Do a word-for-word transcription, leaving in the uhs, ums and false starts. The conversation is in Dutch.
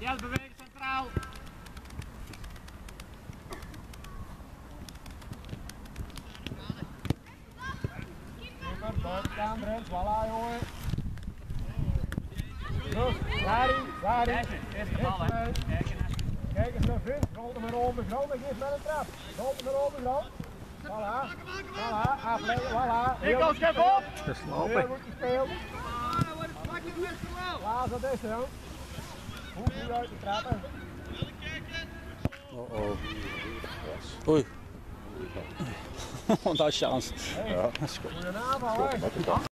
Jel bewegen centraal. Buiten staan, Brent. Voilà, jongen. Goed, Dari, Dari. Eerste bal, hè. Kijk eens naar Vin, rolt hem naar ondergrond en geef met een trap. Rolt hem naar ondergrond. Voilà, voilà, afleggen, voilà. Nico, schep op! Dat is Heel lopen. goed gespeeld. Laat dat is, joh. Goed, goed uit de trappen. Oh oh. Oei. Dat is chance. Hey, Ja, dat is goed. goedenavond, hè.